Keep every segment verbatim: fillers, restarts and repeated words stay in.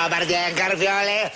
Добър ден, Карфиоле.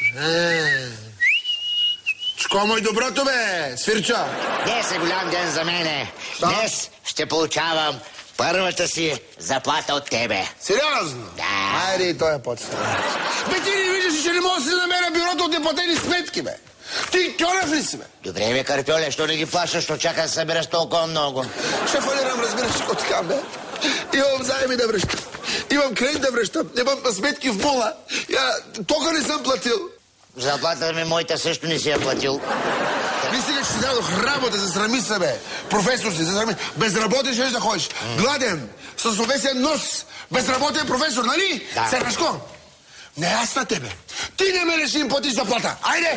Чко мой доброто, бе, свирчо? Днес е голям ден за мене. Да? Днес ще получавам първата си заплата от тебе. Сериозно? Да. Айде и той е почва. Бе, ти не виждаш, че не мога да си намеря бюрото от неплатени сметки, бе. Ти кьорев ли си, бе? Добре, бе, Карфиоле, що не ги плащаш, що чака да събереш толкова много? Ще фалирам, разбираш, какво така, бе. Имам заеми да връщам. Имам кредит да връщам. Имам сметки в мола. Я тока не съм платил. Заплата ми моята също не си я платил. Не си ли, че дадох работа, за срами се, бе. Професор си, за срами. Безработен ще да ходиш. Mm. Гладен, с овесен нос. Безработен професор, нали? Да. Серашко, не аз на тебе. Ти не ме реши им платиш заплата. Айде!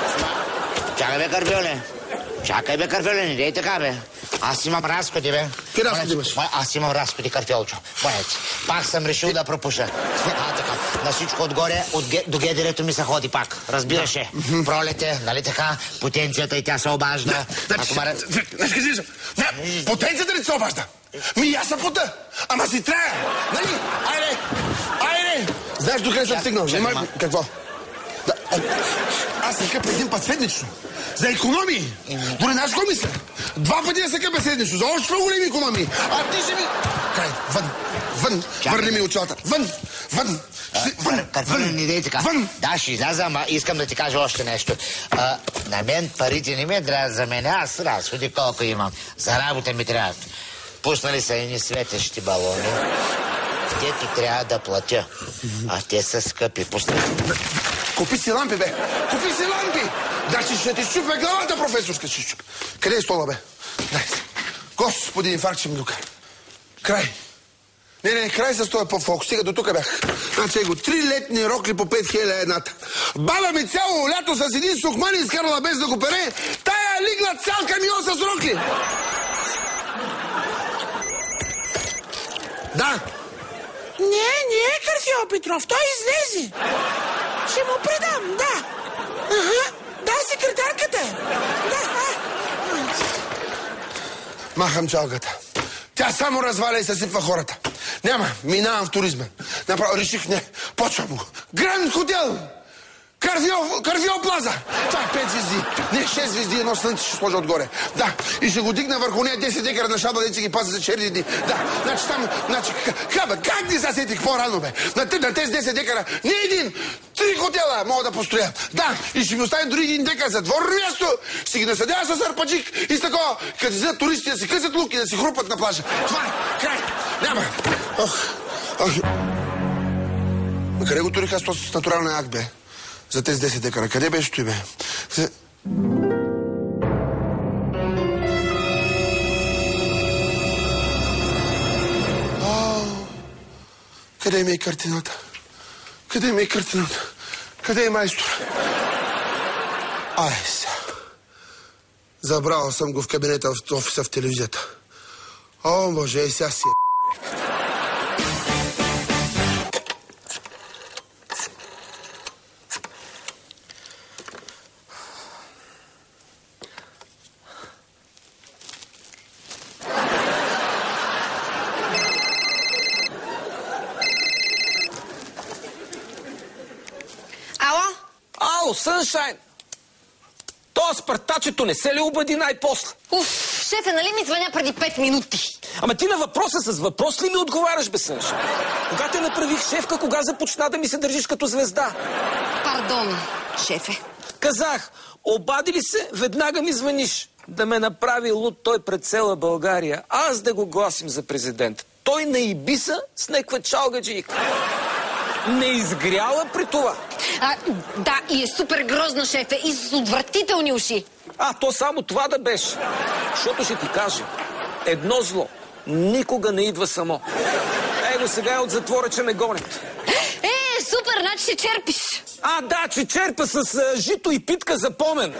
Чакай, бе, Карфиоле. Чакай, бе, Карфиоле, не дей така, бе. Аз имам разходи, бе. Ти разходи имаш? Аз имам разходи, Карфиолчо. Боец. Пак съм решил да пропуша. А, така. На всичко отгоре, от ге... до гедерето ми се ходи пак. Разбираше. Да. Пролете, нали така? Потенцията и тя се обажда. Ако маре... Знаеш кажи се? Потенцията ли се обажда? Ми аз съм пота. Ама си трая. Нали? Айде! Айде! Знаеш докъде съм стигнал? Нема... Какво? Да, а... Аз се къпя един път седмично. За икономии. Дори знаеш какво мисля? Два пъти да се къпя седмично. За още по-големи икономии. А ти ще ми... Край, вън, вън. Върни ми очилата. Вън, вън. Вън, Карфиоле, не дей така. Вън. Да, ще изляза, ама искам да ти кажа още нещо. А, на мен парите не ми трябва за мен. Аз разходи колко имам. За работа ми трябва. Пуснали са едни светещи балони. Те ти трябва да платя. А те са скъпи. Пусна. Купи си лампи, бе. Купи си лампи. Значи ще ти щупя главата, професорска ще щупя. Къде е стола, бе? Дай. Господи, инфаркт ще ми докара. Край. Не, не, край с този по-фокус. Сега до тук бях. Значи го, три летни рокли по пет хиляди едната. Баба ми цяло лято с един сухман изкарала без да го пере. Тая лигла цял камион с рокли. Да. Не, не е Карфиол Петров. Той излезе. Ще му предам, да. Ага, да, секретарката е. Да, а. Махам чалката. Тя само разваля и съсипва хората. Няма, минавам в туризма. Направо реших, не, почвам го. Гранд хотел! Карфиол, Карфиол Плаза! Това е пет звезди. Не, шест звезди, едно слънце ще сложа отгоре. Да, и ще го дигна върху нея десет декара на шаба, деца ги паза за черни дни. Да, значи там, значи, хаба, как не засетих по-рано, бе? На, на тези десет декара, не един, три хотела мога да построя. Да, и ще ми оставим дори един декар за дворно място, ще ги насъдява с арпаджик и с такова, като седят туристи да си късат лук и да си хрупат на плажа. Това е, край, няма. Ох, ох. Къде го турих аз този с натуралния акт, бе? За тези десет декара. Къде беше той, бе? За... О, къде ми е картината? Къде ми е картината? Къде е майстор? Ай, сега. Забрал съм го в кабинета в офиса в телевизията. О, Боже, и сега си е. Ало, Съншайн! То спартачето не се ли обади най-после? Уф, шефе, нали ми звъня преди пет минути? Ама ти на въпроса с въпрос ли ми отговаряш, бе, Съншайн? Кога те направих шефка, кога започна да ми се държиш като звезда? Пардон, шефе. Казах, обади ли се, веднага ми звъниш. Да ме направи луд той пред цела България. Аз да го гласим за президент. Той на Ибиса с неква чалгаджийка. Не изгряла при това. А, да, и е супер грозно, шефе, и с отвратителни уши. А, то само това да беше. Защото ще ти кажа, едно зло никога не идва само. Его сега е от затвора, че ме гонят. Е, супер, значи ще черпиш. А, да, че черпа с а, жито и питка за помен.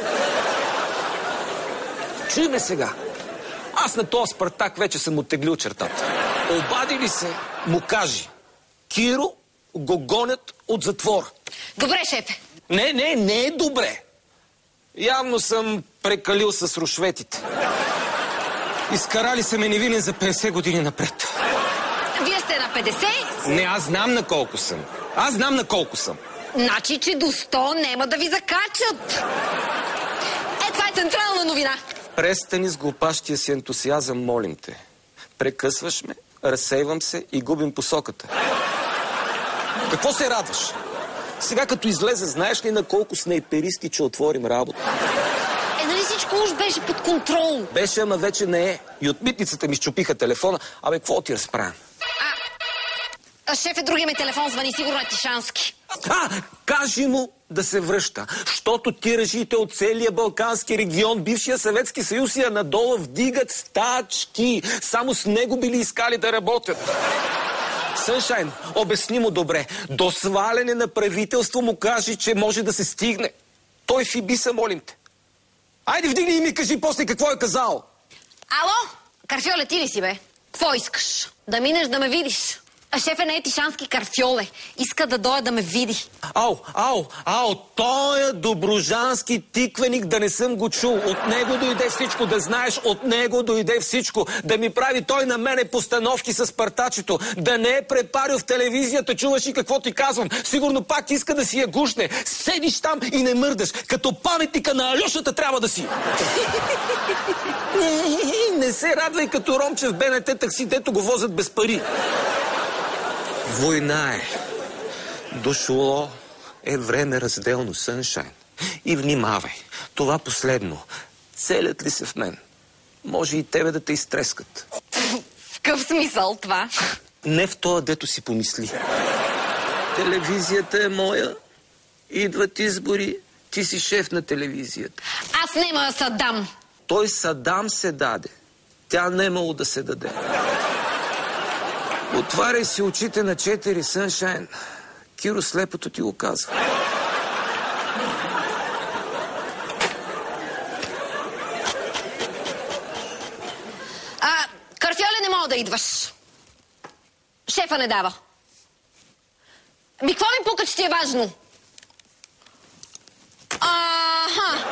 Чуй ме сега. Аз на този Спартак вече съм оттеглил чертата. Обади ли се, му кажи. Киро го гонят от затвора. Добре, шефе. Не, не, не е добре. Явно съм прекалил с рушветите. Изкарали се ме невинен за петдесет години напред. Вие сте на петдесет? Не, аз знам на колко съм. Аз знам на колко съм. Значи, че до сто няма да ви закачат. Е, това е централна новина. Престани с глупащия си ентусиазъм, молим те. Прекъсваш ме, разсейвам се и губим посоката. Какво се радваш? Сега като излезе, знаеш ли на колко снайперисти, че отворим работа? Е, нали всичко уж беше под контрол? Беше, ама вече не е. И от митницата ми счупиха телефона. Абе, какво ти разправям? А шефе, другия ми телефон звъни, сигурно е Тишански. А, кажи му да се връща, щото тиражите от целия Балкански регион, бившия Съветски съюз и Анадола вдигат стачки. Само с него били искали да работят. Съншайн, обясни му добре. До сваляне на правителство му кажи, че може да се стигне. Той в Ибиса, молим те. Айде вдигни и ми кажи после какво е казал. Ало, Карфьоле, ти ли си, бе? Какво искаш? Да минеш да ме видиш. А шефе не е Тишански, Карфьоле. Иска да дойде да ме види. Ау, ау, ау, той е доброжански тиквеник, да не съм го чул. От него дойде всичко, да знаеш, от него дойде всичко. Да ми прави той на мене постановки с партачето. Да не е препарил в телевизията, чуваш и какво ти казвам. Сигурно пак иска да си я гушне. Седиш там и не мърдаш. Като паметника на Алюшата трябва да си. Не се радвай като Ромче в БНТ такси, дето го возят без пари. Война е. Дошло е време разделно, Съншайн. И внимавай, това последно. Целят ли се в мен? Може и тебе да те изтрескат. В какъв смисъл това? Не в това, дето си помисли. Телевизията е моя. Идват избори. Ти си шеф на телевизията. Аз нема да се дам. Той Садам се даде. Тя немало да се даде. Отваряй си очите на четири, Съншайн. Киро слепото ти го казва. А, Карфьоле, не мога да идваш. Шефа не дава. Ми, какво ми пука, че ти е важно? Аха.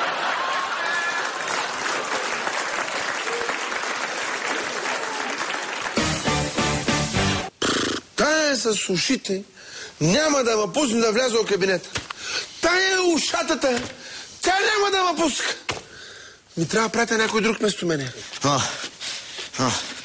Тая с ушите няма да ме пусне да вляза в кабинета. Тая е ушатата. Тя няма да ме пуска. Ми трябва да пратя някой друг вместо мене. О, о.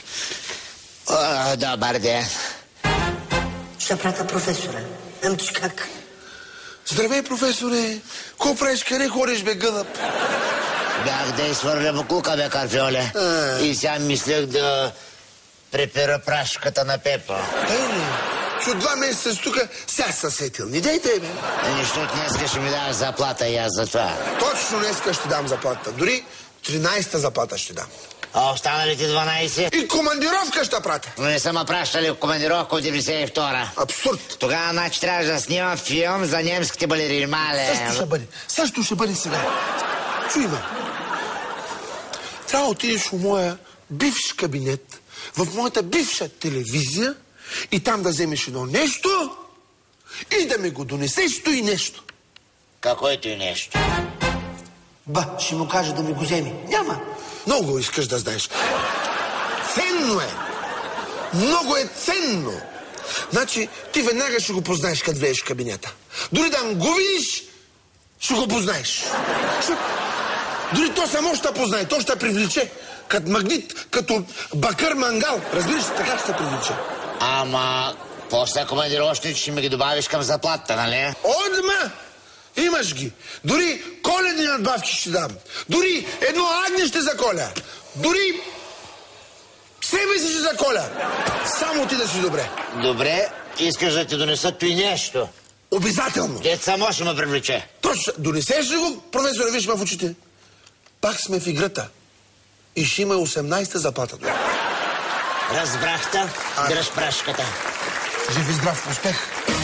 О, добър ден. Ще пратя професора. Амчи как? Здравей, професоре. Ко правиш, къде ходиш, бе, гълъб? Бях да изхвърля буклука, бе, Карфьоле. А. И сега мислех да препера прашката на Пепа. Ей, не. Чу два месеца с тука, сега са сетил. Не дайте, бе. Нищо днеска ще ми даваш заплата и аз за това. Точно днеска ще дам заплата. Дори тринайсета заплата ще дам. А останалите дванайсет? И командировка ще пратя. Но не са ме пращали в командировка от деветдесет и втора. Абсурд. Тогава, значи, трябваше да снимам филм за немските балерини. Мале. Също ще бъде. Също ще бъде сега. Чуй ме. Трябва да отидеш в моя бивш кабинет, в моята бивша телевизия и там да вземеш едно нещо и да ми го донесеш то и нещо. Каквото и нещо. Ба, ще му кажа да ми го вземе. Няма. Много искаш да знаеш. Ценно е. Много е ценно. Значи, ти веднага ще го познаеш, като влезеш в кабинета. Дори да го видиш, ще го познаеш. Ще... Дори то само ще познае, то ще привлече. Като магнит, като бакър мангал. Разбираш, така ще привлече. Ама, после командировъчните ще ми ги добавиш към заплата, нали? Отма! Имаш ги. Дори коледни надбавки ще дам. Дори едно агне ще заколя. Дори себе си ще заколя. Само ти да си добре. Добре, искаш да ти донесат и нещо. Обязателно. Дет само ще ме привлече. Точно. Донесеш ли го, професора, виж ме в очите? Пак сме в играта. И ще има осемнайсета заплата. Разбрахте, дръж прашката. Жив и здрав, успех.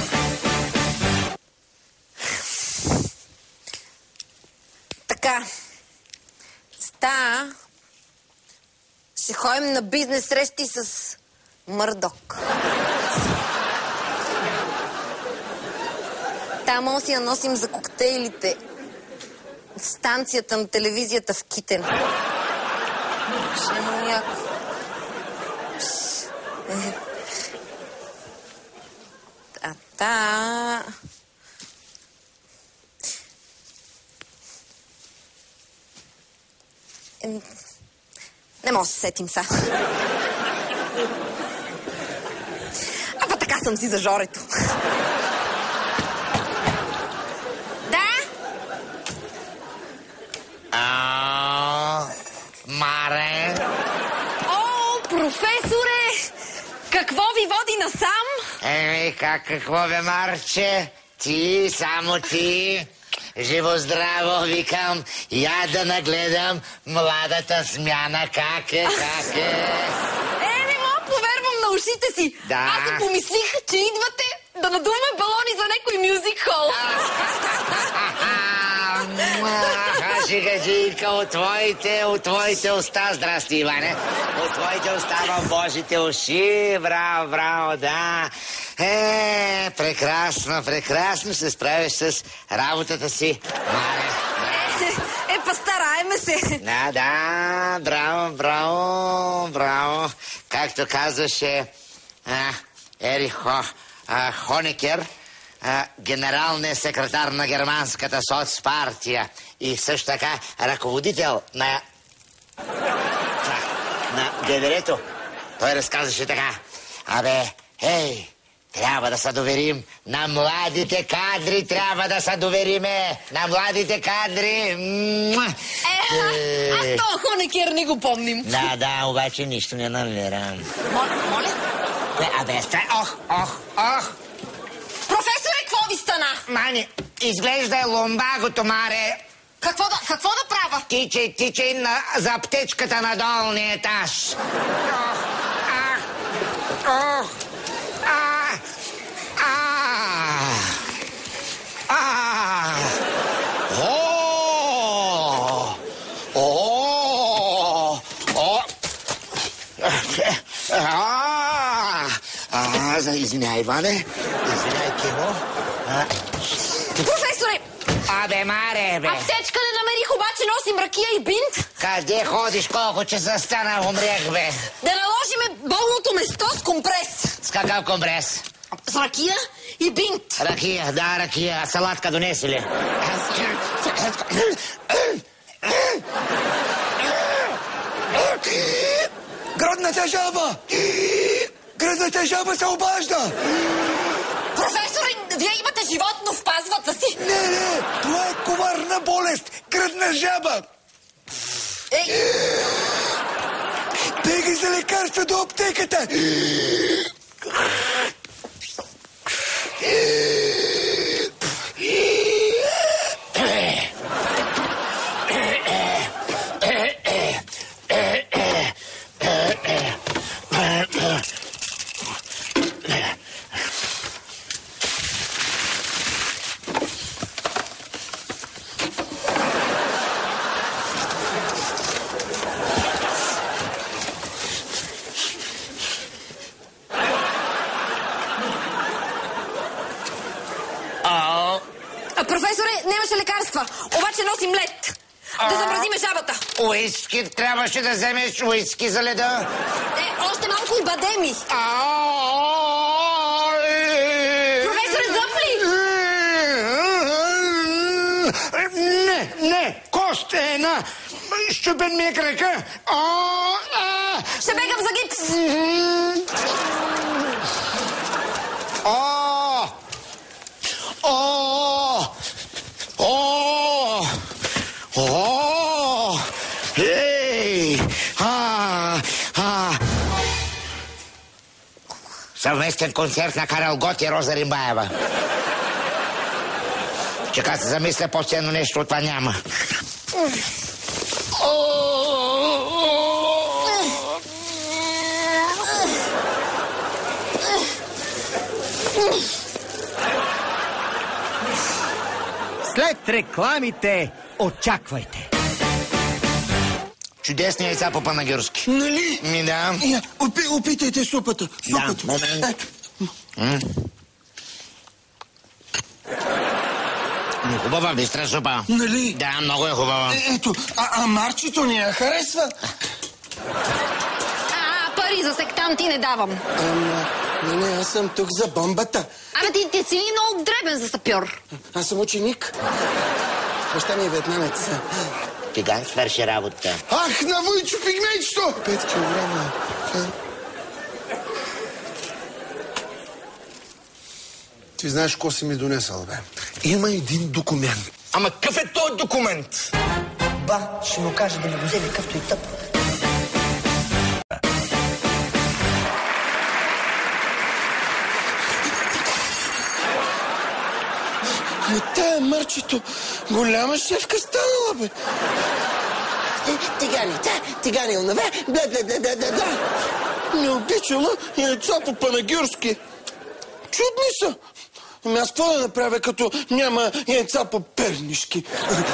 Така. Ста. Ще ходим на бизнес срещи с Мърдок. Там може си я носим за коктейлите в станцията на телевизията в Китен. Ще има яко. А та... Не мога да се сетим са. А па така съм си за Жорето. Да? А, Маре. О, професоре! Какво ви води насам? Еми, как, какво бе, Марче? Ти, само ти. Живо-здраво, викам. Я да нагледам младата смяна. Как е, как е? Е, не мога повярвам на ушите си. Да. Аз си помислих, че идвате да надуваме балони за някой мюзик хол. Шигаджийка, от твоите, от твоите уста. Здрасти, Иване. От твоите уста в Божите уши. Браво, браво, да. Е, прекрасно, прекрасно се справиш с работата си, Маре. Е, па стараеме се. Да, да, браво, браво, браво. Както казваше а, Ерих Хо, а, Хонекер, а, генералният секретар на германската соцпартия и също така ръководител на, на ГДР-то. Той разказваше така: абе, ей, трябва да се доверим на младите кадри, трябва да се довериме на младите кадри. Е, аз това Хонекер не го помним. Да, да, обаче нищо не намирам. Моля? Абе, стай, ох, ох, ох. Професоре, какво ви стана? Мани, изглежда е ломбагото, Маре. Какво да, какво да правя? Тичай, тичай на, за аптечката на долния етаж. Ох, ах, ох, а, а, а, о, о, о, а, а, извиняй, Иване, извиняй, Кимо. Професоре! Абе, Маре, бе. Аптечка не намерих, обаче носим ракия и бинт. Къде ходиш, колко часа стана, умрех, бе? Да наложиме болното место с компрес. С какъв компрес? С ракия и бинт. Ракия, да, ракия. Салатка донеси ли? Градната жаба! Градната жаба се обажда! Професоре, вие имате животно в пазвата си. Не, не, това е коварна болест. Градна жаба. Ей! Бегай за лекарства до аптеката. Професоре, нямаше лекарства, обаче носим лед. Да замразиме жабата. Уиски, трябваше да вземеш уиски за леда. Е, още малко и бадеми. Професоре, зъб ли? Не, не, кост е една. Щупен ми е крака. Ще бегам за гипс. О! О! О! О! Ей! А! А! Съвместен концерт на Карел Гот и Роза Римбаева. Чека се замисля, по-ценно нещо от това няма. След рекламите очаквайте. Чудесни яйца по панагюрски. Нали? Ми да. Я, опи, опитайте супата. Супата. Да, момент. Ето. М? Хубава, бистра супа. Нали? Да, много е хубава. Е, ето, а, а Марчето не я харесва. А, пари за сектанти не давам. Ама, Не, не, аз съм тук за бомбата. Абе, ти, ти си ли много дребен за сапьор? Аз съм ученик. Баща ми е вьетнамец. Тиган свърши работа. Ах, на Войчо пигмейчето! Пет килограма. Ти знаеш какво си ми донесъл, бе? Има един документ. Ама какъв е този документ? Ба, ще му кажа да ми го вземе къвто и тъп. Ами тая Марчето, голяма шефка станала, бе. Тигани, та, тигани, онаве, бля, бля, бля, бля, бля, бля. Не обичала яйца по панагюрски. Чудни са. Ами аз какво да направя, като няма яйца по пернишки?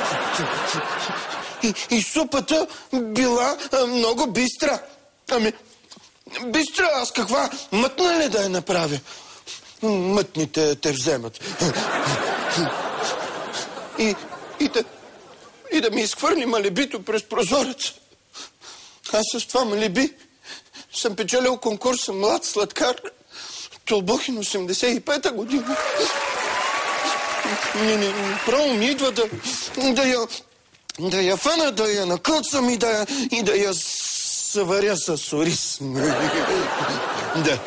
И, и супата била а, много бистра. Ами, бистра, аз каква мътна ли да я направя? Мътните те вземат. И, и, да, и да ми изхвърли малебито през прозореца. Аз с това малеби съм печелил конкурса млад сладкар Толбохин осемдесет и пета година. Не, не, право ми идва да, да я да я фана, да я накълцам и да, и да я съваря с ориз. Да.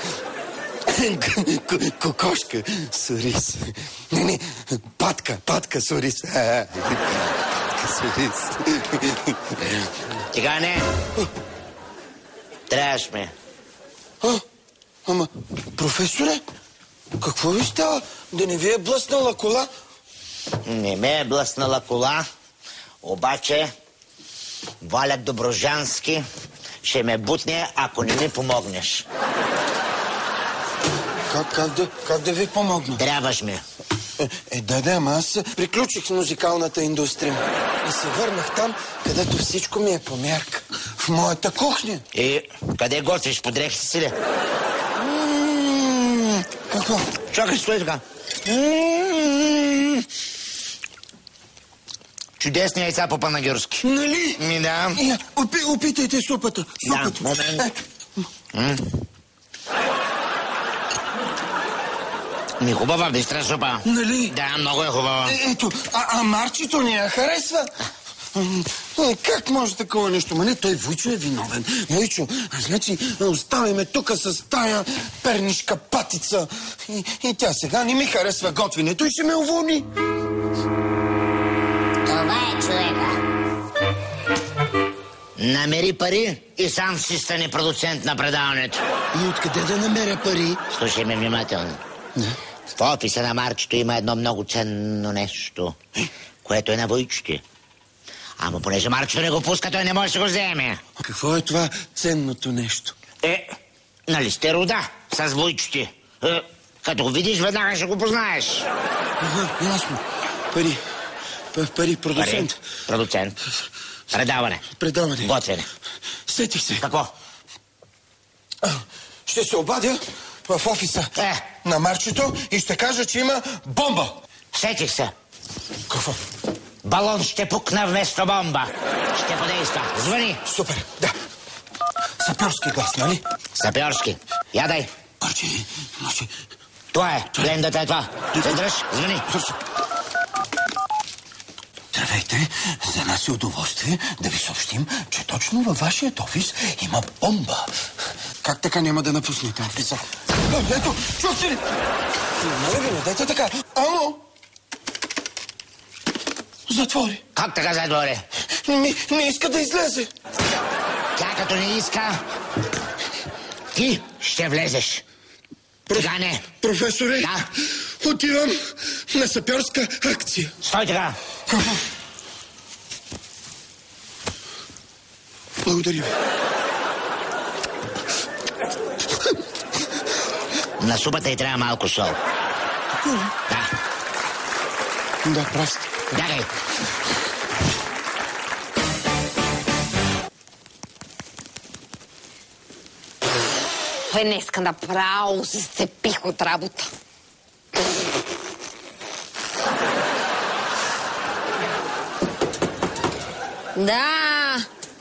Кокошка с ориз. Не, не, патка, патка с ориз. Патка с ориз. Тигане! Трябваш ме. А, ама, професоре, какво ви става? Да не ви е блъснала кола? Не ме е блъснала кола, обаче Валя Доброжански ще ме бутне, ако не ми помогнеш. Как, как, да, как да ви помогна? Трябваш ми. Е, е, да, да, ама аз приключих с музикалната индустрия. И се върнах там, където всичко ми е по мярка. В моята кухня. И къде готвиш? Под дрехите си ли? М-м-м, какво? Чакай, стой така. Чудесни яйца по панагюрски. Нали? Ми да. Я, опи, опитайте супата. Супата. Да, момент. Ето. М? Ми хубава, бистра супа. Нали? Да, много е хубава. Е, ето, а, а Марчето не я харесва. М, Как може такова нещо? Ма не, той Войчо е виновен. Войчо, а значи остави ме тук с тая пернишка патица. И, и тя сега не ми харесва готвенето и ще ме уволни. Това е човека. Намери пари и сам си стане продуцент на предаването. И откъде да намеря пари? Слушай ме внимателно. Не. В офиса на Марчето има едно много ценно нещо, което е на Войчите. Ама понеже Марчето не го пуска, той не може да го вземе. Какво е това ценното нещо? Е, нали сте рода с Войчите? Е, като го видиш, веднага ще го познаеш. Ага, ясно. Пари. П- пари, продуцент. Пари, продуцент. Предаване. Предаване. Готвене. Сетих се. Какво? А, ще се обадя в офиса Е. на Марчето и ще кажа, че има бомба. Сетих се. Какво? Балон ще пукна вместо бомба. Ще подейства. Звъни. Супер, да. Сапьорски глас, нали? Сапьорски. Ядай. Марчи, Марчи. Това е. Блендата е това. Се дръж. Звъни. Здравейте, за нас е удоволствие да ви съобщим, че точно във вашият офис има бомба. Как така няма да напуснете офиса? А, ето, чухте ли? Моля ви, не дайте така. Ано! Затвори. Как така задворе? Не, не иска да излезе. Тя като не иска, ти ще влезеш. Сега не. Професоре, Да. отивам на сапьорска акция. Стой така. Благодаря ви. На супата й трябва малко сол. Да. Да, прав сте. Бягай. Той днеска направо се сцепих от работа. Да.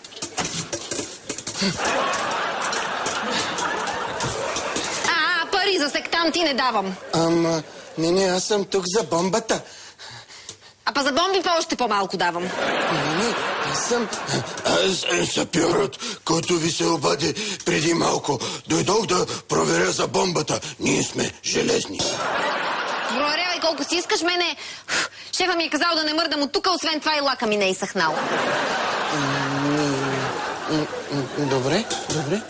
А, пари за сектанти не давам. Ама, не, не, аз съм тук за бомбата. А па за бомби по още по-малко давам. Не, не, аз съм... Аз съм сапьорът, който ви се обади преди малко. Дойдох да проверя за бомбата. Ние сме железни. Проверявай колко си искаш, мене... Шефа ми е казал да не мърдам от тук, освен това и лака ми не е изсъхнал. Добре, добре.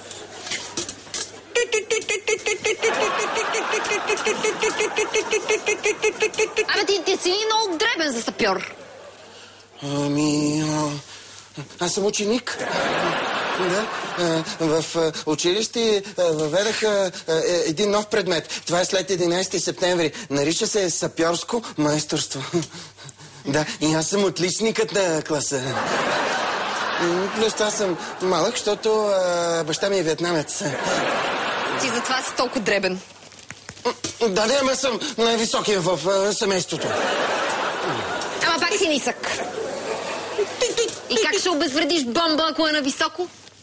Абе, ти, ти си много дребен за сапьор. Ами... А, аз съм ученик. Да. В училище въведаха един нов предмет. Това е след единайсети септември. Нарича се сапьорско майсторство. Да, и аз съм отличникът на класа. Плюс това съм малък, защото а, баща ми е виетнамец. Ти затова си толкова дребен. Да, да, ама съм най-високия в а, семейството. Ама пак си нисък. И как ще обезвредиш бомба, ако е нависоко?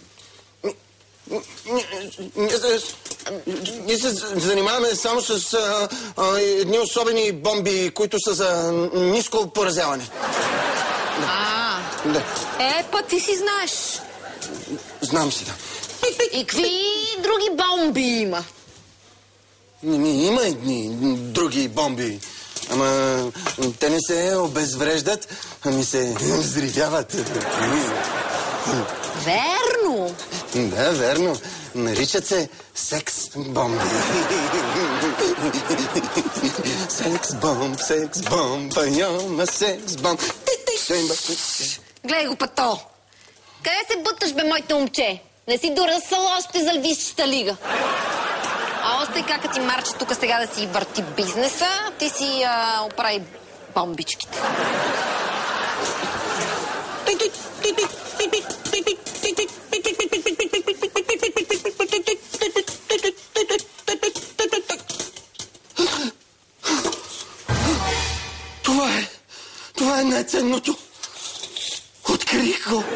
Ние се занимаваме само с а, а, едни особени бомби, които са за ниско поразяване. Да. А, да. Е, па ти си знаеш. Знам си, да. И какви други бомби има? Има едни други бомби. Ама те не се обезвреждат, ами се взривяват. Верно. Да, верно. Наричат се секс бомби. Секс бомб, секс бомб, йома секс бомб. Гледай го пато. Къде се буташ, бе, моите момче? Не си доръсъл още за львищата лига. А още кака ти марче тук сега да си върти бизнеса, ти си а, оправи бомбичките. Това е, това е най-ценното. Открих го.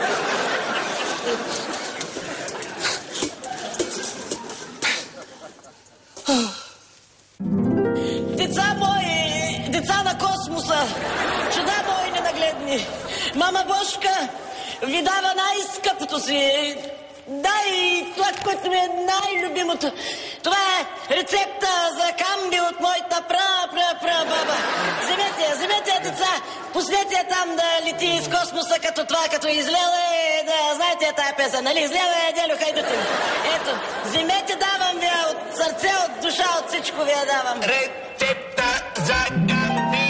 Деца мои, деца на космоса, чуда мои ненагледни, мама Божка ви дава най-скъпото си. Дай това, което ми е най-любимото. Това е рецепта за камби от моята пра-пра-пра-баба. Вземете я, вземете я, деца. Пуснете я там да лети из космоса, като това, като излеле. Да, знаете я тая песен, нали? Излеле, Делю, хайдете. Ето, вземете, давам ви я от сърце, от душа, от всичко ви я давам. Рецепта за камби.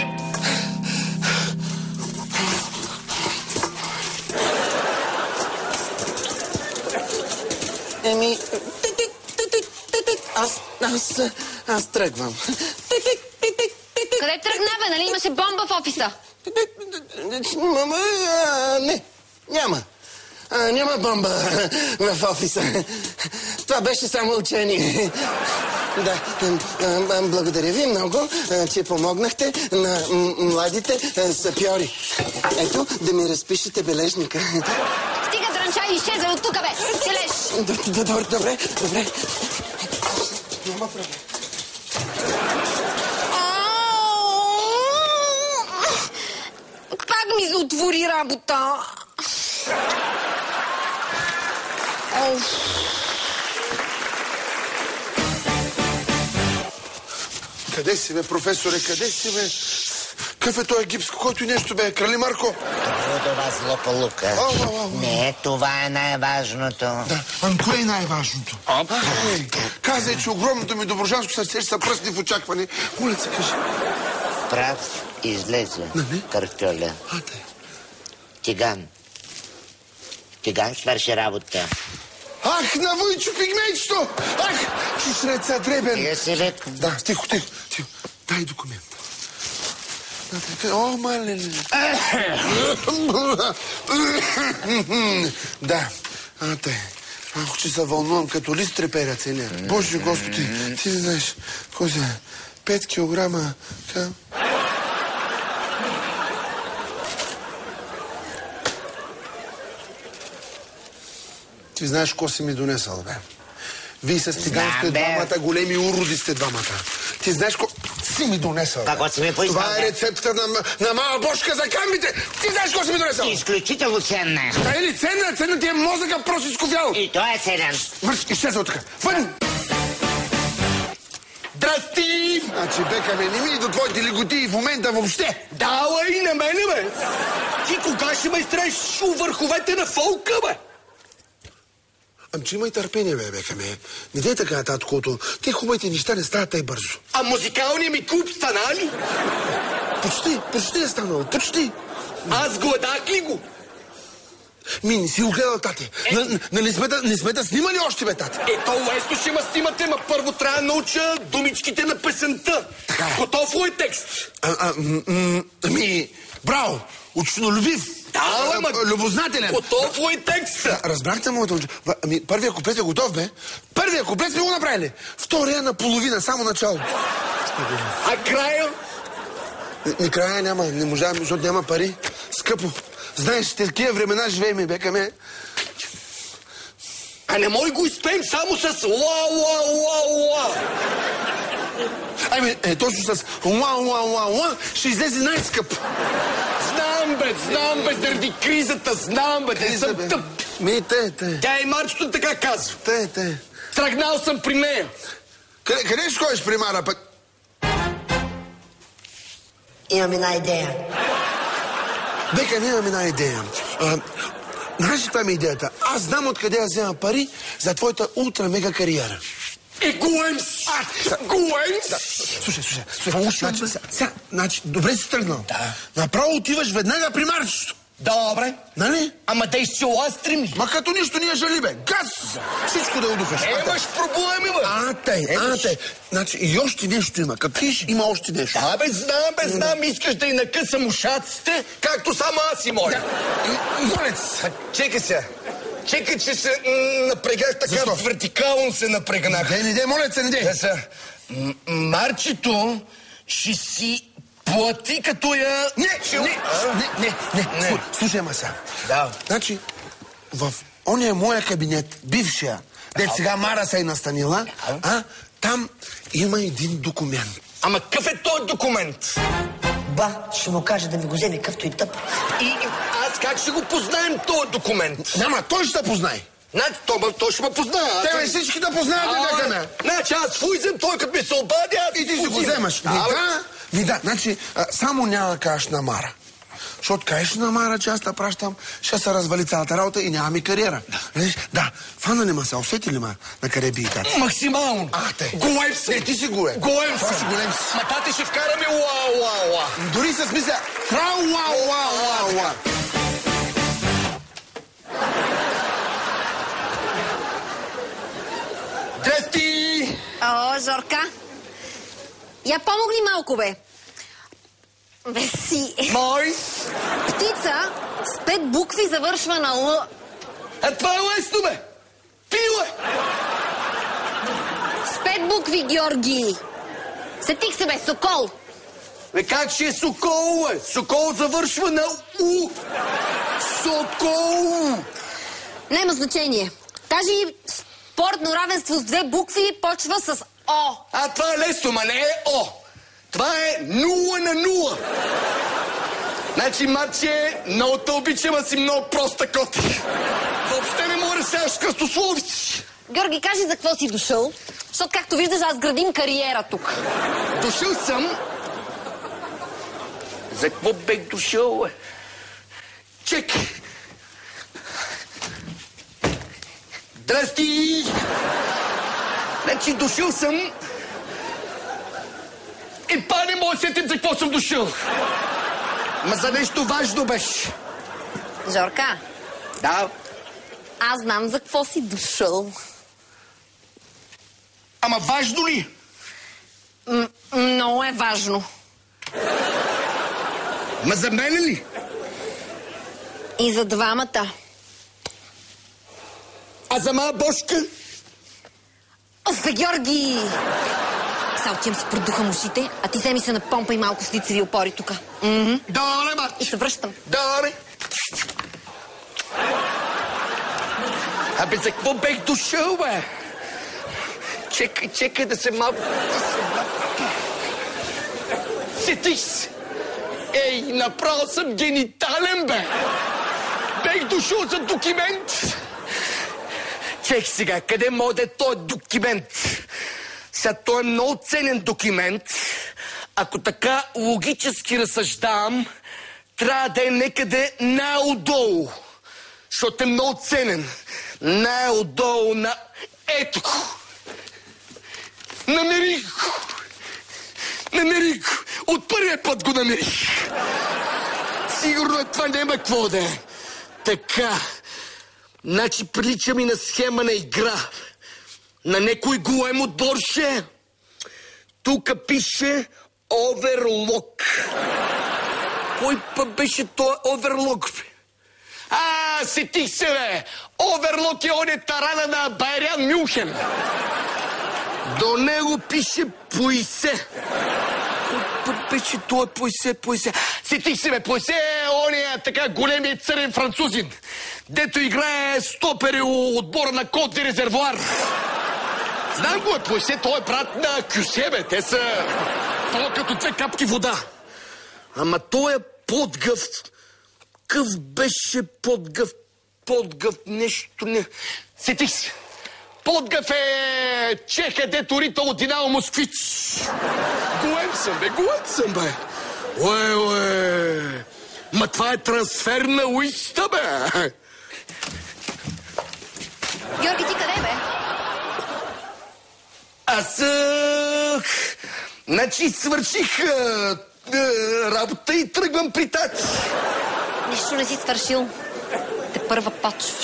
Еми, аз, аз, аз тръгвам. Къде тръгна, бе? Нали имаше бомба в офиса? Мама, а, не, няма. А, няма бомба в офиса. Това беше само учение. Да, а, благодаря ви много, а, че помогнахте на младите а, сапьори. Ето, да ми разпишете бележника. Стига, дранча, и изчезвай от тук, бе! Целеш! Добре, добре, добре. Няма проблем. Пак ми заотвори работа. Къде си, бе, професоре, къде си, бе? Какъв е този гипс, който нещо, бе? Крали Марко? Трудова злополука. Не, това е най-важното. Да, ами кое е най-важното? Казай, че огромното ми доброжанско сърце ще са пръсни в очакване. Моля се, кажи. Прав излезе, картоля. Тиган. Тиган свърши работа. Ах, на Войчо пигмейчето! Ах, шишреца дребен! Тига си лек. Да, тихо, тихо, тихо. Дай документ. О, мале. Да, а те. Малко, че се вълнувам като лист трепера целия. Боже Господи, ти не знаеш. Кой се? Пет килограма. Ти знаеш, ко си ми донесъл, бе. Вие с циган сте двамата, големи уроди сте двамата. Ти знаеш ко... Си ми донесъл. Какво си ми поискал? Това е рецепта на, на мала бошка за камбите. Ти знаеш какво си ми донесъл? Изключително ценна. Та или ценна, ценна ти е мозъка просто изкофял. И той е ценен. Мърш, изчезва от тук. Вън! Здрасти! Значи, бека, бе, не ми до твоите лиготии в момента въобще. Дала и на мене, бе! Ти кога ще ме строиш у върховете на фолка, бе? Ам, че имай търпение, бе, бека, ме. Не дей така, таткото. Те хубавите неща не стават тъй бързо. А музикалният ми клуб стана ли? Почти, почти е станал, почти. Аз гладах ли го? Ми, не си го гледал, тате. Е... Н- нали сме да, не сме да снимали още, бе, тате? Ето, лесно ще ме снимате, ма първо трябва да науча думичките на песента. Така е. Готов ли е текст? А, а, м- м- ами, браво, учтенолюбив. Да, ама... Любознателен. Готов ли е текст? А, разбрахте моето... Ами, първия куплет е готов, бе. Първия куплет сме го направили. Втория на половина, само началото. А края? Не, края няма, не можа, защото няма пари. Скъпо. Знаеш, такива времена живеем, бека ме. А не може го изпеем само с ла-ла-ла-ла. Ами, е, точно с ла-ла-ла-ла ще излезе най-скъп. Знам, бе, знам, бе, заради кризата, знам, бе, не съм тъп. Ми, те, те. Тя и Марчето така казва. Те, те. Тръгнал съм при нея. Къде, къде ще ходиш при Мара, пък? Имам една идея. Бека, не имам една идея. А, знаеш ли това ми е идеята? Аз знам откъде я взема пари за твоята ултра-мега кариера. И голем си! Голем си! Слушай, слушай, слушай. Значи, сега, сега, значи, добре си тръгнал. Да. Направо отиваш веднага при Марчето. Добре. Нали? Ама да изчеластрим ли? Ма като нищо ние жали, бе. Газ! Всичко да удухаш. Е, имаш проблеми, бе. А, тъй, а, тъй. Значи, и още нещо има. Капиш, има още нещо. Да, бе, знам, бе, знам. Искаш да й накъсам ушаците, както само аз и моля. Молец! Чекай се. Чекай, че се м, напрегах така. Защо? Вертикално се напрегнах. Не, не, не, молец, не, не. Да са. М- Марчето ще си плати като я... Не, Ще- не, А? не, не, не, Не. Слу- Слушай, ама сега. Да. Значи, в ония моя кабинет, бившия, дет сега Мара се е настанила, а, там има един документ. Ама какъв е този документ? Ба, ще му кажа да ми го вземе къвто и тъп. И, и аз как ще го познаем този документ? Няма, той ще те познае. Значи, той, ме- той ще ме познае. аз- Те, бе, всички да познаят, бе, бека ме. Значи аз фуизем, той като ми се обади, аз И ти си го взимам. вземаш. Да, Ви бе. да, ви да. Значи, а, само няма да кажеш на Мара. Защото кажеш на Мара, че аз те пращам, ще се развали цялата работа и няма ми кариера. Да, да. Фана ли ма се, усети ли ма на къде би и тати? Максимално. А, те. Голем съм. Не, ти си голем. Голем Това съм. си голем си. Ма тати ще вкараме уа-уа-уа. Дори с мисля, трау-уа-уа-уа-уа. Здрасти! О, Зорка. Я помогни малко, бе. Бе си. Мой. Птица с пет букви завършва на Л. А това е лесно, бе. Пила. С пет букви, Георги. Сетих се, бе, Сокол. Бе, как ще е Сокол, бе? Сокол завършва на У. Сокол. Няма значение. Даже спортно равенство с две букви почва с О. А това е лесно, ма не е О. Това е нула на нула. Значи, Марче, много те обичам, а си много проста котик. Въобще не мога да сядаш кръстословици. Георги, кажи за какво си дошъл, защото, както виждаш, аз градим кариера тук. Дошъл съм. За какво бех дошъл, бе? Чекай. Здрасти! Значи дошъл съм... И па не мога да сетим за какво съм дошъл. Ма за нещо важно беше. Жорка, Да. аз знам за какво си дошъл. Ама важно ли? М- много е важно. Ма за мен ли? И за двамата. А за ма Бошка? Оф, бе, Георги! Сега отивам си продухам ушите, а ти вземи се напомпай малко с лицеви опори тук. Мхм. Добре, И Марче. се връщам. Добре. Абе, за какво бех дошъл, бе? Чекай, чекай да се малко... Сетих се. Ей, направо съм генитален, бе. Бех дошъл за документ. Чек сега, къде може да е този документ? Сега, той е много ценен документ. Ако така логически разсъждавам, трябва да е некъде най-отдолу. Защото е много ценен. Най-отдолу на... Ето го! Намерих го! Намерих го! От първия път го намерих! Сигурно е това няма какво да е. Така. Значи прилича ми на схема на игра. На некой голем отборше. Тук пише оверлок. Кой път беше този оверлок, бе? А, сетих се, бе! Оверлок е оне тарана на Байрян Мюнхен. До него пише Пуйсе. Кой път беше това Пуйсе, Пуйсе? Сетих се, бе! Пуйсе е оне така големият църен французин, дето играе стопери у отбора на Кот ди Резервуар. Знам го е Пуйсе, той е брат на Кюсе, бе. Те са... Това като две капки вода. Ама той е подгъв. Къв беше подгъв? Подгъв нещо не... Сетих се. Подгъв е чеха, дето рита от Динамо Москвич. Голем съм, бе, голем съм, бе. Уе, уе. Ма това е трансфер на уиста, бе. Георги, ти къде, бе? Аз... А... Значи свърших а... работа и тръгвам при тати. Нищо не си свършил. Те първа почваш.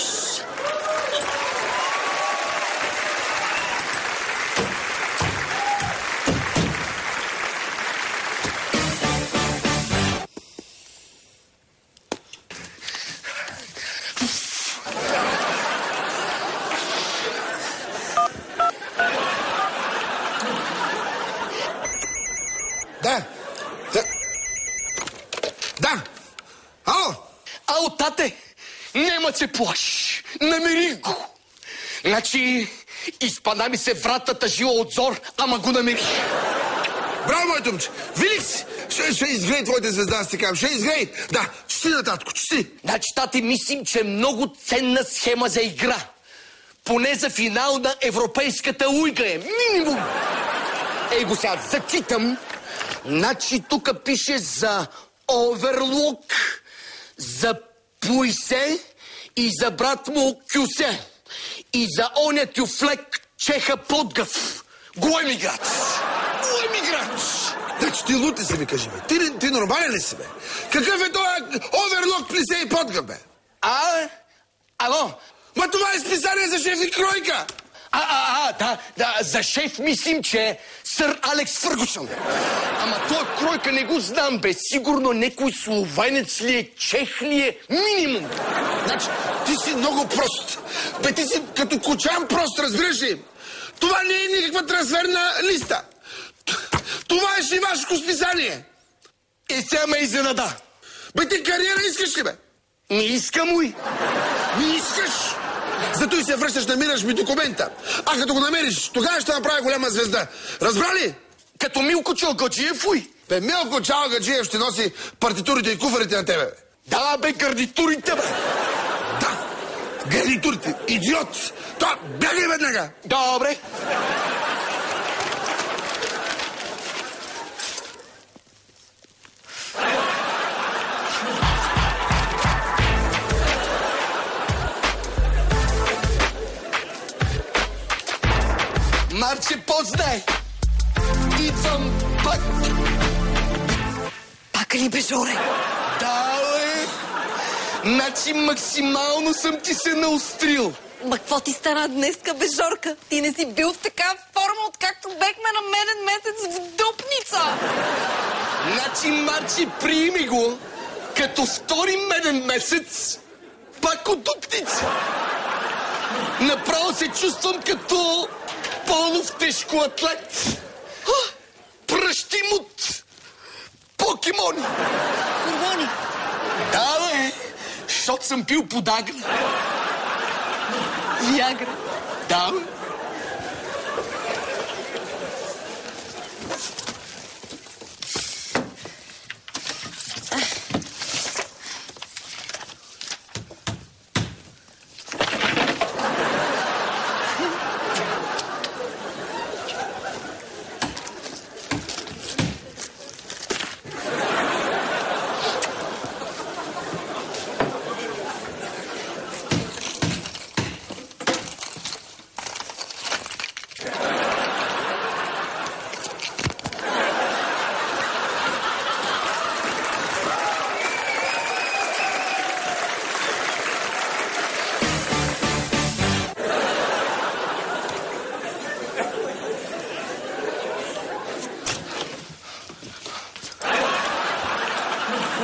Да. Да. Да. Ало. Ало, тате, нема се плашиш. Намерих го. Значи, изпада ми се вратата жила от зор, ама го намерих. Браво, моето момче. Велик си. Ще, ще изгрей твоята звезда, аз ти казвам. Ще изгрей. Да, чти на татко, чти. Значи, тате, мислим, че е много ценна схема за игра. Поне за финал на Европейската лига е. Минимум. Ей го сега, закитам. Значи, тук пише за оверлок, за Пуйсе и за брат му Кюсе. И за оня тюфлек чеха подгъв. Голем играч. Голем играч. Значи ти лут ли си, ми кажи, бе? Ти, ти нормален ли си, бе? Какъв е този оверлок, плисе и подгъв, бе? А, ало? Ма това е списание за шеф и кройка. А, а, а, да, да, за шеф мислим, че е сър Алекс Фъргусън. Ама той кройка не го знам, бе. Сигурно някой словенец ли е, чех ли е, минимум. Значи, ти си много прост. Бе, ти си като кочан прост, разбираш ли? Това не е никаква трансферна листа. Това е шивашко списание. И сега ме изненада. Бе, ти кариера искаш ли, бе? Не искам, уй. Не искаш? Зато и се връщаш, намираш ми документа. А като го намериш, тогава ще направя голяма звезда. Разбра ли? Като Милко Чалгаджиев, уй. Бе, Милко Чалгаджиев ще носи партитурите и куфарите на тебе, бе. Да, бе, гарнитурите, бе. Да, гарнитурите. Идиот. Това, бягай веднага. Добре. Марче, познай! Идвам пак! Пак ли бе, Жоре? Да, бе! Значи максимално съм ти се наострил. Ма какво ти стана днеска, бе, Жорка? Ти не си бил в такава форма, откакто бехме на меден месец в Дупница. Значи, Марче, приеми го, като втори меден месец, пак от Дупница. Направо се чувствам като полов тежкоатлет. Пръщим от покемони. Хормони. Да, бе, защото съм пил подагра. Виагра. Да, бе.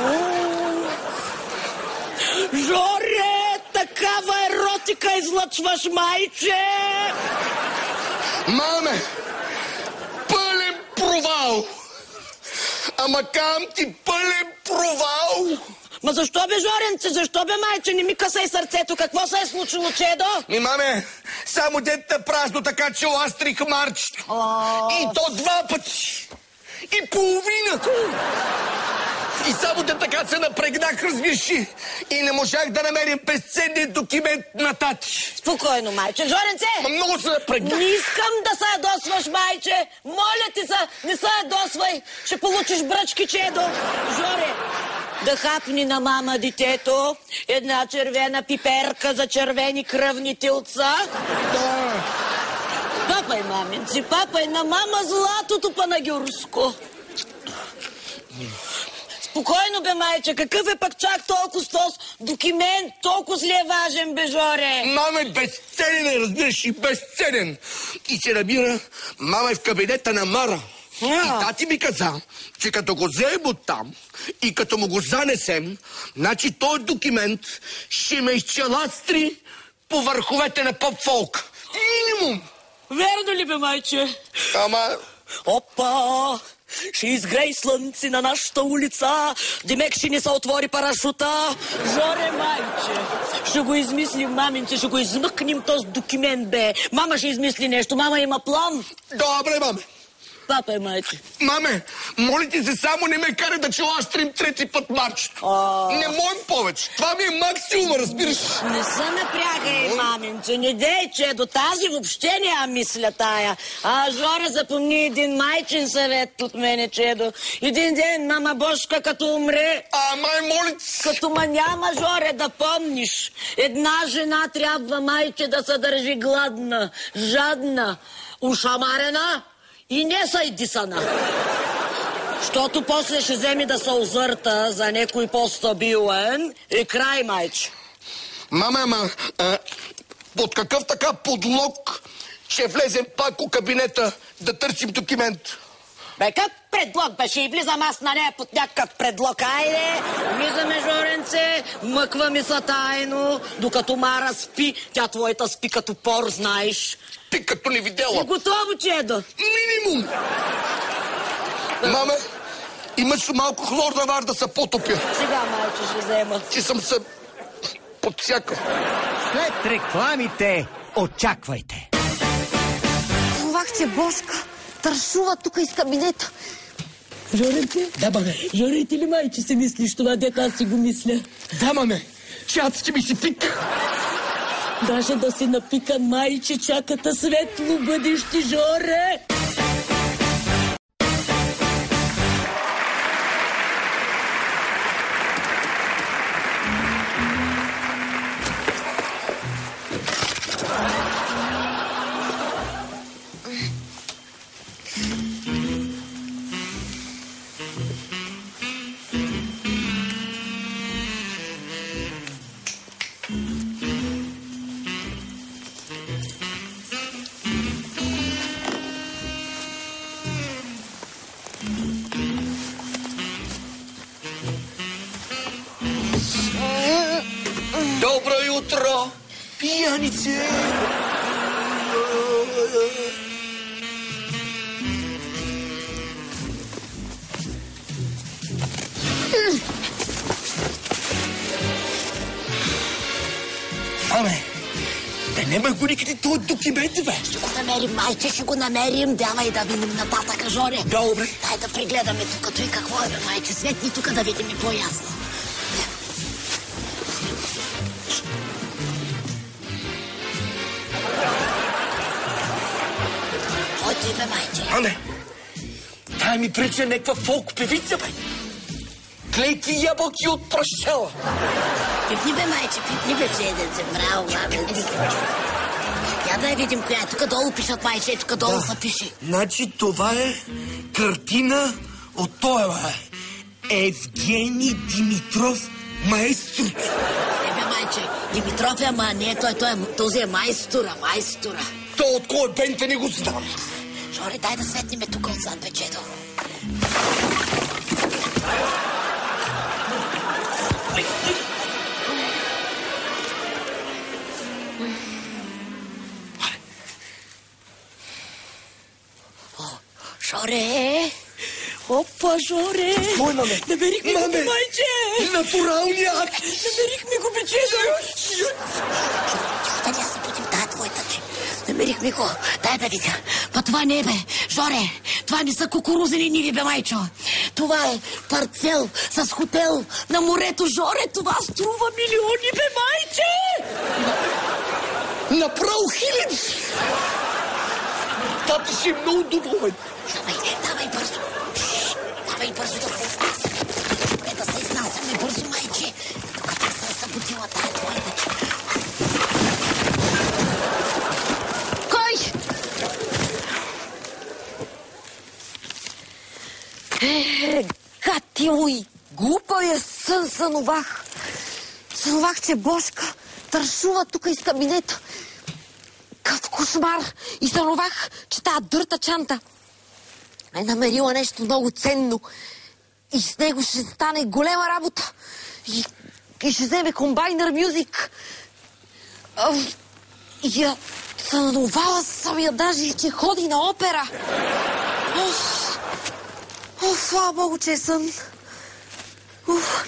Жоре, такава еротика излъчваш, майче! Маме, пълен провал! Ама кам ти пълен провал! Ма защо бе, Жоренце, защо бе, майче? Не ми късай сърцето. Какво се е случило, чедо? Ми, маме, само дете празно, така че ластрих марчето. И то два пъти. И половина. И само да така се напрегнах, разбираш ли. И не можах да намерим безценния документ на тати. Спокойно, майче. Жоренце! Ма много се напрегнах. Не искам да се ядосваш, майче. Моля ти се, не се ядосвай. Ще получиш бръчки, чедо. Жоре, да хапни на мама детето една червена пиперка за червени кръвни тилца. Да. Папай, маменци, папай на мама златото панагюрско. Спокойно, бе, майче, какъв е пък чак толкова стос документ, толкова ли е важен, бе, Жоре? Мама е безценен, разбираш, и безценен. И се набира, мама е в кабинета на Мара. А. И тати ми каза, че като го вземем оттам и като му го занесем, значи този документ ще ме изчеластри по върховете на поп-фолк. Минимум. Верно ли, бе, майче? Ама... Опа! Ще изгрей слънце на нашата улица. Демек ще ни се отвори парашута. Жоре, майче, ще го измислим, маменце, ще го измъкнем този документ, бе. Мама ще измисли нещо, мама има план. Добре, маме. Папа е, майче. Маме, моли ти се, само не ме кара да челастрим трети път марчето. А... Не можем повече. Това ми е максимум, разбираш. Не се напрягай, маменце, не дей, че до тази въобще няма мисля тая. А, Жоре, запомни един майчин съвет от мене, чедо. Един ден мама Божка като умре... А, май, моли ти. Като ма няма, Жоре, да помниш. Една жена трябва, майче, да се държи гладна, жадна, ушамарена и не сайдисана. Щото после ще вземи да се озърта за некой по-стабилен и край, майче. Мама, ама, а, под какъв така подлог ще влезем пак у кабинета да търсим документ? Бе, как предлог беше и влизам аз на нея под някакъв предлог? Айде, влизаме, Жоренце, мъкваме се тайно, докато Мара спи. Тя твоята спи като пор, знаеш. Ти като не видела. И готово, чедо. Минимум. Маме, имаш малко хлорна вар да се потопя. Сега, майче, ще взема. Че съм се подсякал. След рекламите очаквайте. Чувах, че Божка тършува тук из кабинета. Жоренце? Да, маме. Жоре, ти ли, майче, си мислиш това, дето аз си го мисля? Да, маме. Чаците ми си пик. Даже да си напикан, майче, чаката светло бъдещи, Жоре. Добро утро, пияници! Аме, да нема го никъде този документ, бе. Ще го намерим, майче, ще го намерим. Давай да видим нататък, Жоре. Добре. Дай да прегледаме тук, той какво е, бе, майче. Светни тук да видим и по-ясно. Твоето име, майче. Аме, тая ми прече някаква фолк певица, бе. Клейки ябълки от пращела. Пипни, бе, майче, пипни, бе, чеденце. Браво, маменци. Я да я видим коя е. Тук долу пишат, майче, тук долу са пиши. Значи това е картина от тоя, бе. Евгений Димитров, маестрото. Е, бе, майче, Димитров е, ама не, той, той, този е майстора, майстора. То от кой бента не го знам. Жоре, дай да светниме тук отзад, бе, чедо. Жоре! Кой, маме? Намерихме го, Маме! майче! Натуралният! Намерихме го, печено! Да не забудим тая твоята, че. Намерихме го. Дай да видя. Па това не е, бе. Жоре, това не са кукурузени ниви, бе, майчо. Това е парцел с хотел на морето, Жоре. Това струва милиони, бе, майче! Направо хиляди! Тати си е много доволен. Давай, давай бързо. Шш, давай бързо да се изнасяме. Добре, да се изнасяме бързо, майче. Докато се е събудила тая твоята, че. Кой? Е, гатило и глупавия сън сънувах. Сънувах, че Бошка тършува тук из кабинета. Какъв кошмар! И сънувах, че тази дърта чанта е намерила нещо много ценно. И с него ще стане голема работа. И, и ще вземе комбайнер мюзик. И я сънувала съм я даже, че ходи на опера. Оф, оф, слава Богу, че е сън. Уф.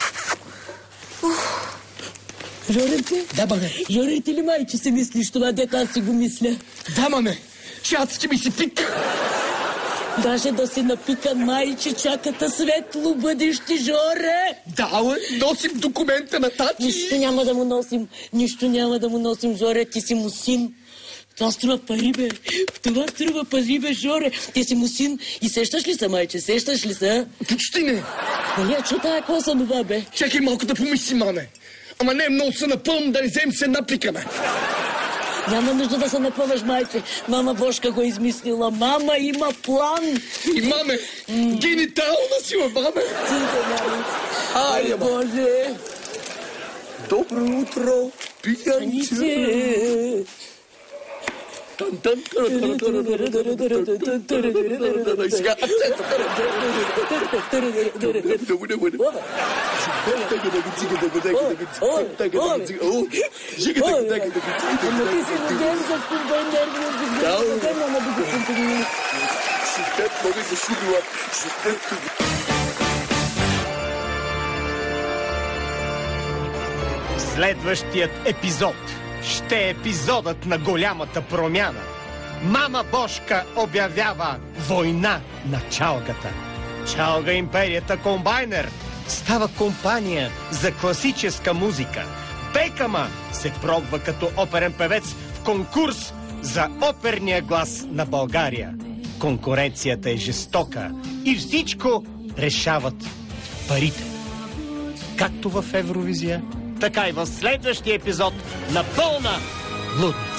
Уф. Жорете? Да, маме. Жорете ли, майче, си мислиш това, дето аз си го мисля? Да, маме. Шацки ми си пик. Даже да си напика, майче, чаката светло бъдеще, Жоре. Да, носим документа на тати. Нищо няма да му носим, нищо няма да му носим, Жоре, ти си му син. Това струва пари, бе. Това струва пари, бе, Жоре. Ти си му син. И сещаш ли се, майче? Сещаш ли се? Почти не. Нали я чу тая коса нова, бе? Чакай малко да помисли, маме. Ама не е много се напълно да не взем се напликаме. Няма нужда да се напъваш, майче. Мама Бошка го е измислила. Мама има план. И маме, м- генитална сила, маме. Ай, Боже. Добро утро, пиянче. Тан-тан. Сега Следващият епизод ще е епизодът на голямата промяна. Мама Бошка обявява война на чалгата. Чалга империята Комбайнер става компания за класическа музика. Бекама се пробва като оперен певец в конкурс за оперния глас на България. Конкуренцията е жестока и всичко решават парите. Както в Евровизия, така и в следващия епизод на Пълна лудост.